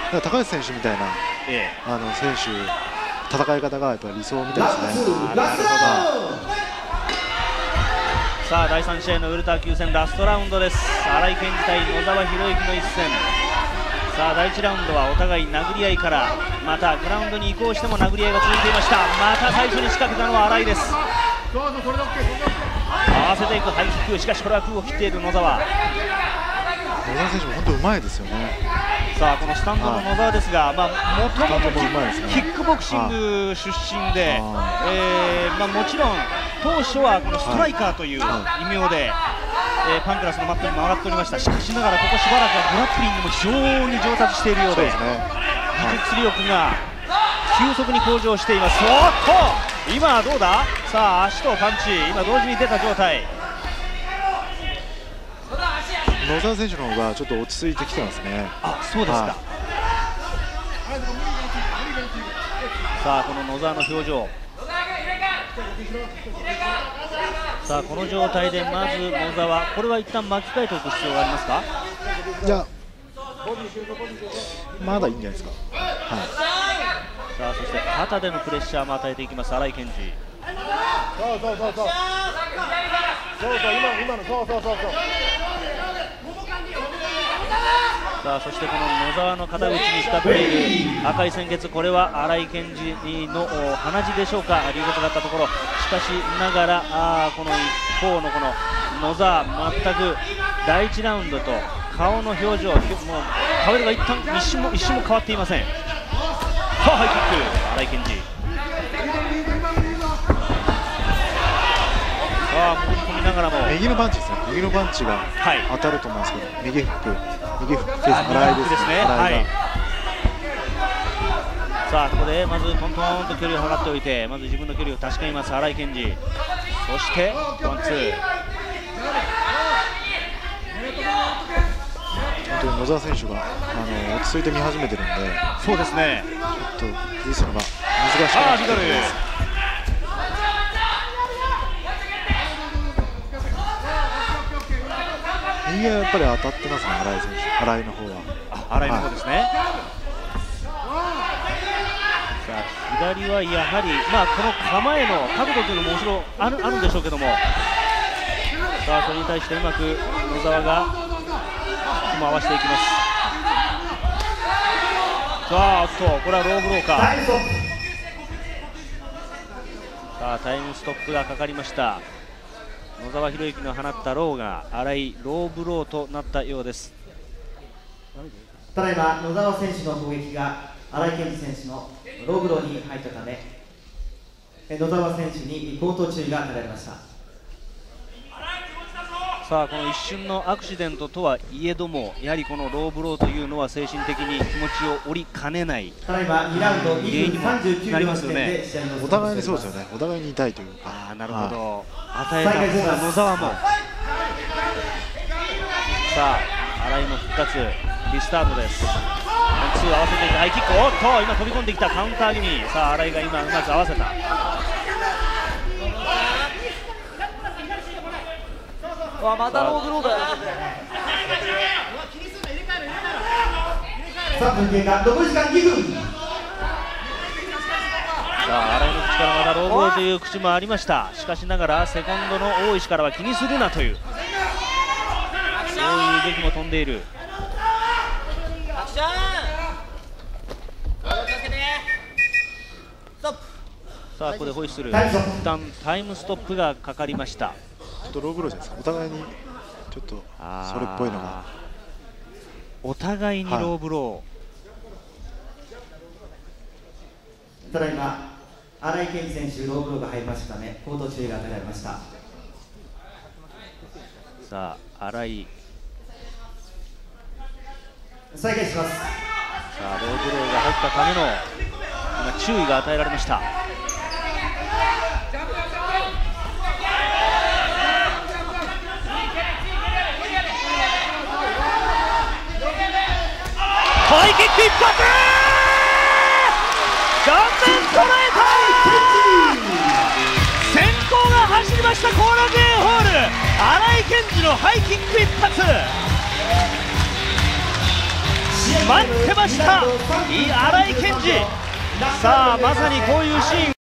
ら高橋選手みたいな、選手、戦い方がやっぱり理想みたいですね。 なるほど。さあ第3試合のウルター級戦ラストラウンドです。新井健二対野沢宏之の一戦。さあ第1ラウンドはお互い殴り合いからまたグラウンドに移行しても殴り合いが続いていました。また最初に仕掛けたのは新井です。合わせていくハイキック、しかしこれは空を切っている野沢。 野沢選手も本当うまいですよね。 さあこのスタンドの野沢ですが、もともとキックボクシング出身で、もちろん当初はこのストライカーという異名で、パンクラスのマットにも上がっておりました。しかしながらここしばらくはグラップリングも非常に上達しているようで、技術力が急速に向上しています。おっと今どうだ。さあ足とパンチ今同時に出た状態。 野沢選手の方がちょっと落ち着いてきてますね。 あ、そうですか。さあこの野沢の表情。さあこの状態でまず野沢、これは一旦巻き替えておく必要がありますか。 いやまだいいんじゃないですか。 さあそして肩でのプレッシャーも与えていきます新井健二。さあそしてこの野沢の肩口に光っている赤い鮮血、これは新井健二の鼻血でしょうか。流血だったところ、しかしながらこの一方のこの野沢、全く第1ラウンドと顔の表情、もう顔色が一瞬も変わっていません。さあハイキック新井健二。さあ潜り込みながらも右のパンチですね。右のパンチが当たると思うんですけど、右フックです。新井ですね。 さあここでまずトントンと距離を測っておいて、まず自分の距離を確かめます新井健二。そしてワンツー。 本当に野沢選手が落ち着いて見始めてるんで、 そうですね、 ちょっと崩すのが難しくなってきてるんです。右がやっぱり当たってますね、新井選手。新井の方は。 新井の方ですね。さあ左はやはり、この構えの角度というのももちろんあるんでしょうけども、さあそれに対してうまく野沢が回していきます。さあこれはローブローか。さあタイムストップがかかりました。野沢宏之の放ったローが新井ローブローとなったようです。 ただいま野沢選手の攻撃が新井健二選手のローブローに入ったため、野沢選手に口頭注意が与えられました。 さあこの一瞬のアクシデントとはいえども、やはりこのローブローというのは精神的に気持ちを折りかねないただいま2ラウンド原因にもなりますよね。 お互いにそうですよね。お互いに痛いというか。 なるほど。与えた方が野沢も。さあ新井の復活リスタートです。ワンツー合わせていたハイキック、おっと今飛び込んできたカウンター気味。さあ新井が今うまく合わせた。またローブローだよ。 3分経過、残り時間2分。 さあ新井の口からまたローブローという口もありました。しかしながらセコンドの大石からは気にするなという、そういう動きも飛んでいる。さあここでホイッスル、一旦タイムストップがかかりました。 ちょっとローブローじゃないですか。お互いにちょっとそれっぽいのが、 お互いにローブロー。ただいま新井健二選手ローブローが入りましたため口頭注意が与えられました。 さあ新井再開します。 さあローブローが入ったための今注意が与えられました。ハイキック一発、顔面捉えた。先行が走りました後楽園ホール、新井健二のハイキック一発。 待ってました、新井健二。さあまさにこういうシーン